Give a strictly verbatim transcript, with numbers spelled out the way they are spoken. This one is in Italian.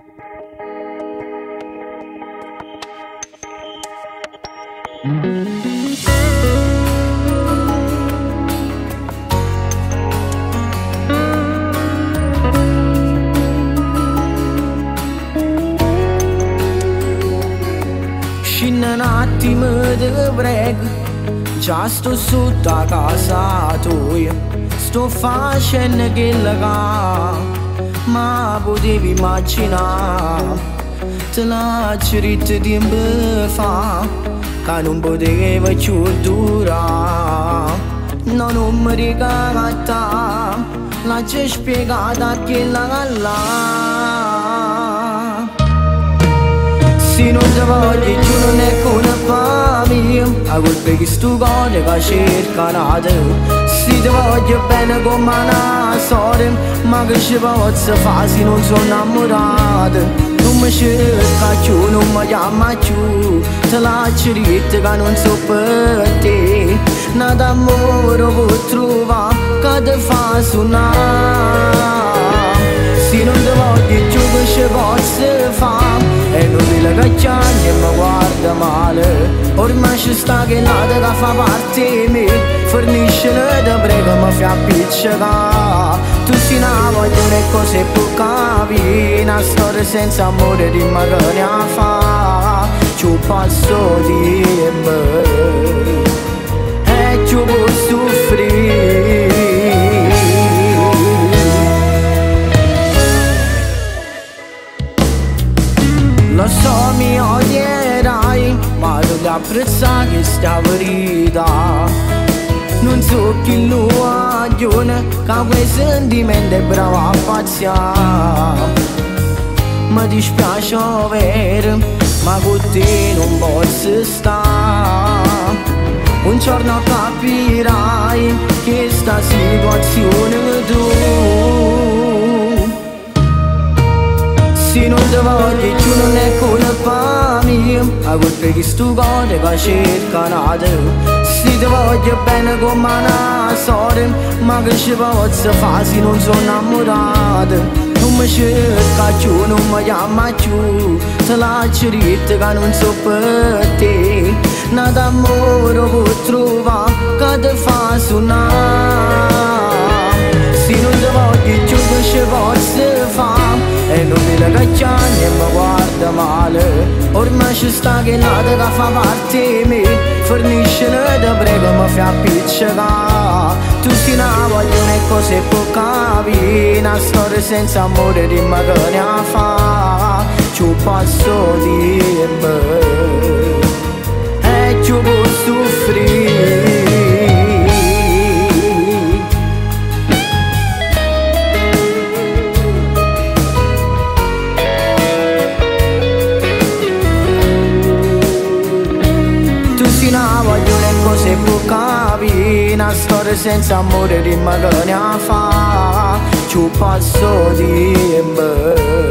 Și un attimo ti prego, già sto sotto a casa tua, sto facendo quello che ma potevi immaginare. Te lascio ritto tempo fa, che non poteva più durare. No, non mi ricorda, l'ha già spiegata quella là. Se non ti voglio più non è colpa mia, a colpa che sto cuore che cerca nata. Se ti voglio bene come una storia, ma che ci posso fare se non sono innamorato? Non mi cerca più, non mi chiama più, te lascio ritto che non so per te. Nada d'amore può trovare che ti fa suonare. Se non ti voglio più che ci posso fare? È inutile che chiami e mi guarda male. Ormai ci sta che nada che fa parte di me. Forniscile te prego mi fai appiccicare. Tu sei una voglia e cose può capire. Una storia senza amore di me che ne fa. Ci passo di me e ci può soffrire. Lo so mi odierai, ma devi apprezzare questa verità. Non so chi lo ragione, che quei sentimenti è bravo a pazziare. Mi dispiace vero, ma con te non posso stare. Un giorno capirai che sta situazione tu. Se non ti voglio più non è colpa mia, a colpa che sto cuore che cerca nata. Se ti voglio bene come una storia, ma che ci posso fare se non sono innamorato? Non mi cerca più, non mi chiama più, te lascio ritto che non so per te. Nada d'amore può trovare che ti fa suonare. Se non ti voglio più che ci posso fare? È inutile che chiami e mi guarda male. Ormai ci sta che nada che fa parte di me. Forniscile te prego mi fai appiccicare. Tu sei una voglia e cose può capire. Una storia senza amore di me che ne fa. Ci passo di me e ci può soffrire. Cose può capire, una storia senza amore di me che ne fa. Ci passo di me.